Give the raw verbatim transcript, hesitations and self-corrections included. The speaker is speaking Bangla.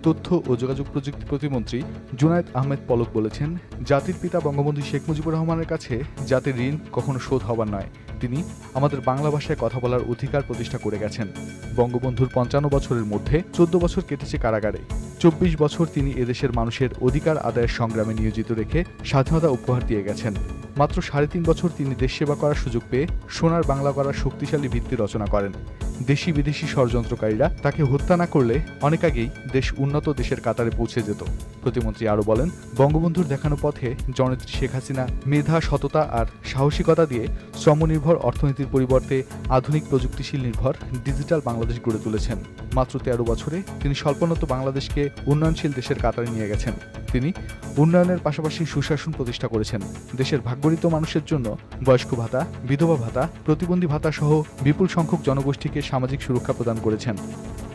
তথ্য ও যোগাযোগ প্রযুক্তি প্রতিমন্ত্রী জুনায়েদ আহমেদ পলক বলেছেন, জাতির পিতা বঙ্গবন্ধু শেখ মুজিবুর রহমানের কাছে জাতির ঋণ কখনো শোধ হবার নয়। তিনি আমাদের বাংলা ভাষায় কথা বলার অধিকার প্রতিষ্ঠা করে গেছেন। বঙ্গবন্ধুর পঞ্চান্ন বছরের মধ্যে চোদ্দ বছর কেটেছে কারাগারে। চব্বিশ বছর তিনি এদেশের মানুষের অধিকার আদায়ের সংগ্রামে নিয়োজিত রেখে স্বাধীনতা উপহার দিয়ে গেছেন। মাত্র সাড়ে তিন বছর তিনি দেশ সেবা করার সুযোগ পেয়ে সোনার বাংলা করার শক্তিশালী ভিত্তি রচনা করেন। দেশি বিদেশি ষড়যন্ত্রকারীরা তাকে হত্যা না করলে অনেক আগেই দেশ উন্নত দেশের কাতারে পৌঁছে যেত। প্রতিমন্ত্রী আরও বলেন, বঙ্গবন্ধুর দেখানো পথে জননেত্রী শেখ হাসিনা মেধা, সততা আর সাহসিকতা দিয়ে শ্রমনির্ভর অর্থনীতির পরিবর্তে আধুনিক প্রযুক্তিশীল নির্ভর ডিজিটাল বাংলাদেশ গড়ে তুলেছেন। মাত্র তেরো বছরে তিনি স্বল্পোন্নত বাংলাদেশকে উন্নয়নশীল দেশের কাতারে নিয়ে গেছেন। তিনি উন্নয়নের পাশাপাশি সুশাসন প্রতিষ্ঠা করেছেন। দেশের ভাগ্যরিত মানুষের জন্য বয়স্ক ভাতা, বিধবা ভাতা, প্রতিবন্ধী ভাতা সহ বিপুল সংখ্যক জনগোষ্ঠীকে সামাজিক সুরক্ষা প্রদান করেছেন।